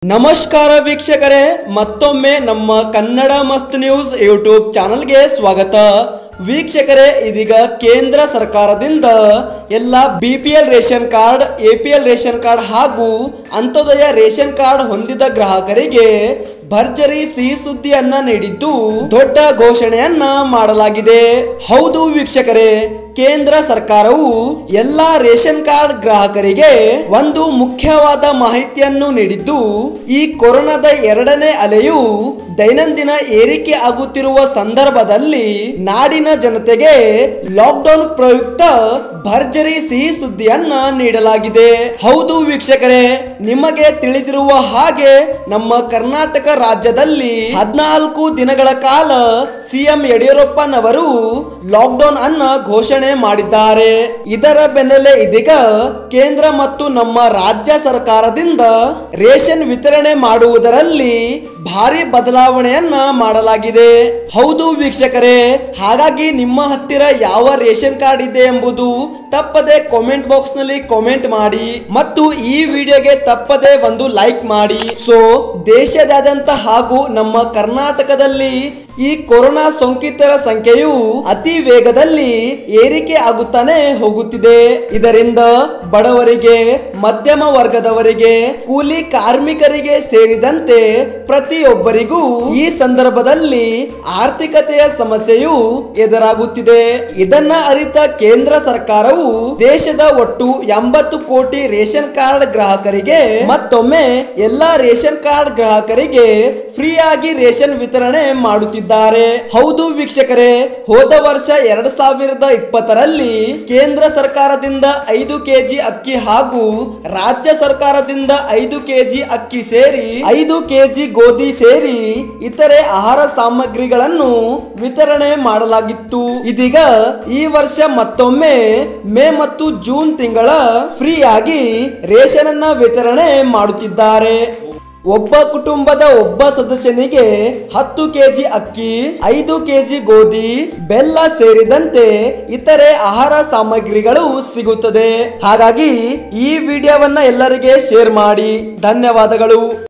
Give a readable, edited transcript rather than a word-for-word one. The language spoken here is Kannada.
ನಮಸ್ಕಾರ ವೀಕ್ಷಕರೇ, ಮತ್ತೊಮ್ಮೆ ನಮ್ಮ ಕನ್ನಡ ಮಸ್ತ್ ನ್ಯೂಸ್ ಯೂಟ್ಯೂಬ್ ಚಾನಲ್ಗೆ ಸ್ವಾಗತ. ವೀಕ್ಷಕರೇ, ಇದೀಗ ಕೇಂದ್ರ ಸರ್ಕಾರದಿಂದ ಎಲ್ಲ BPL ration card, APL ration card ಹಾಗೂ ಅಂತ್ಯೋದಯ ರೇಷನ್ ಕಾರ್ಡ್ ಹೊಂದಿದ ಗ್ರಾಹಕರಿಗೆ ಭರ್ಜರಿ ಸಿಹಿ ಸುದ್ದಿಯನ್ನ ನೀಡಿದ್ದು ದೊಡ್ಡ ಘೋಷಣೆಯನ್ನ ಮಾಡಲಾಗಿದೆ. ಹೌದು ವೀಕ್ಷಕರೇ, ಕೇಂದ್ರ ಸರ್ಕಾರವು ಎಲ್ಲಾ ರೇಷನ್ ಕಾರ್ಡ್ ಗ್ರಾಹಕರಿಗೆ ಒಂದು ಮುಖ್ಯವಾದ ಮಾಹಿತಿಯನ್ನು ನೀಡಿದ್ದು, ಈ ಕೊರೋನಾದ ಎರಡನೇ ಅಲೆಯು ದೈನಂದಿನ ಏರಿಕೆ ಆಗುತ್ತಿರುವ ಸಂದರ್ಭದಲ್ಲಿ ನಾಡಿನ ಜನತೆಗೆ ಲಾಕ್ಡೌನ್ ಪ್ರಯುಕ್ತ ಭರ್ಜರಿ ಸಿಹಿ ಸುದ್ದಿಯನ್ನ ನೀಡಲಾಗಿದೆ. ಹೌದು ವೀಕ್ಷಕರೇ, ನಿಮಗೆ ತಿಳಿದಿರುವ ಹಾಗೆ ನಮ್ಮ ಕರ್ನಾಟಕ ರಾಜ್ಯದಲ್ಲಿ 14 ದಿನಗಳ ಕಾಲ ಸಿಎಂ ಯಡಿಯೂರಪ್ಪನವರು ಲಾಕ್ಡೌನ್ ಅನ್ನ ಘೋಷಣೆ ಮಾಡಿದ್ದಾರೆ. ಇದರ ಬೆನ್ನಲ್ಲೇ ಇದೀಗ ಕೇಂದ್ರ ಮತ್ತು ನಮ್ಮ ರಾಜ್ಯ ಸರ್ಕಾರದಿಂದ ರೇಷನ್ ವಿತರಣೆ ಮಾಡುವುದರಲ್ಲಿ ಭಾರಿ ಬದಲಾವಣೆಯನ್ನ ಮಾಡಲಾಗಿದೆ. ಹೌದು ವೀಕ್ಷಕರೇ, ಹಾಗಾಗಿ ನಿಮ್ಮ ಹತ್ತಿರ ಯಾವ ರೇಷನ್ ಕಾರ್ಡ್ ಇದೆ ಎಂಬುದು ತಪ್ಪದೆ ಕಾಮೆಂಟ್ ಬಾಕ್ಸ್ ನಲ್ಲಿ ಕಾಮೆಂಟ್ ಮಾಡಿ ಮತ್ತು ಈ ವಿಡಿಯೋಗೆ ತಪ್ಪದೆ ಒಂದು ಲೈಕ್ ಮಾಡಿ. ಸೊ ದೇಶದಾದ್ಯಂತ ಹಾಗೂ ನಮ್ಮ ಕರ್ನಾಟಕದಲ್ಲಿ ಈ ಕೊರೋನಾ ಸೋಂಕಿತರ ಸಂಖ್ಯೆಯು ಅತಿ ವೇಗದಲ್ಲಿ ಏರಿಕೆ ಆಗುತ್ತಾನೆ ಹೋಗುತ್ತಿದೆ. ಇದರಿಂದ ಬಡವರಿಗೆ, ಮಧ್ಯಮ ವರ್ಗದವರಿಗೆ, ಕೂಲಿ ಕಾರ್ಮಿಕರಿಗೆ ಸೇರಿದಂತೆ ಪ್ರತಿಯೊಬ್ಬರಿಗೂ ಈ ಸಂದರ್ಭದಲ್ಲಿ ಆರ್ಥಿಕತೆಯ ಸಮಸ್ಯೆಯು ಎದುರಾಗುತ್ತಿದೆ. ಇದನ್ನ ಅರಿತ ಕೇಂದ್ರ ಸರ್ಕಾರವು ದೇಶದ ಒಟ್ಟು 80 ಕೋಟಿ ರೇಷನ್ ಕಾರ್ಡ್ ಗ್ರಾಹಕರಿಗೆ ಮತ್ತೊಮ್ಮೆ ಎಲ್ಲಾ ರೇಷನ್ ಕಾರ್ಡ್ ಗ್ರಾಹಕರಿಗೆ ಫ್ರೀ ಆಗಿ ರೇಷನ್ ವಿತರಣೆ ಮಾಡುತ್ತಿದ್ದಾರೆ. ಹೌದು ವೀಕ್ಷಕರೇ, ಹೋದ ವರ್ಷ 2020ರಲ್ಲಿ ಕೇಂದ್ರ ಸರ್ಕಾರದಿಂದ 5 ಕೆಜಿ ಅಕ್ಕಿ ಹಾಗೂ ರಾಜ್ಯ ಸರ್ಕಾರದಿಂದ 5 ಕೆಜಿ ಅಕ್ಕಿ ಸೇರಿ 5 ಕೆಜಿ ಗೋಧಿ ಸೇರಿ ಇತರೆ ಆಹಾರ ಸಾಮಗ್ರಿಗಳನ್ನು ವಿತರಣೆ ಮಾಡಲಾಗಿತ್ತು. ಇದೀಗ ಈ ವರ್ಷ ಮತ್ತೊಮ್ಮೆ ಮೇ ಮತ್ತು ಜೂನ್ ತಿಂಗಳ ಫ್ರೀ ಆಗಿ ರೇಷನ್ ಅನ್ನ ವಿತರಣೆ ಮಾಡುತ್ತಿದ್ದಾರೆ. ಒಬ್ಬ ಕುಟುಂಬದ ಒಬ್ಬ ಸದಸ್ಯನಿಗೆ 10 ಕೆಜಿ ಅಕ್ಕಿ, 5 ಕೆಜಿ ಗೋಧಿ, ಬೆಲ್ಲ ಸೇರಿದಂತೆ ಇತರೆ ಆಹಾರ ಸಾಮಗ್ರಿಗಳು ಸಿಗುತ್ತದೆ. ಹಾಗಾಗಿ ಈ ವಿಡಿಯೋವನ್ನ ಎಲ್ಲರಿಗೆ ಶೇರ್ ಮಾಡಿ. ಧನ್ಯವಾದಗಳು.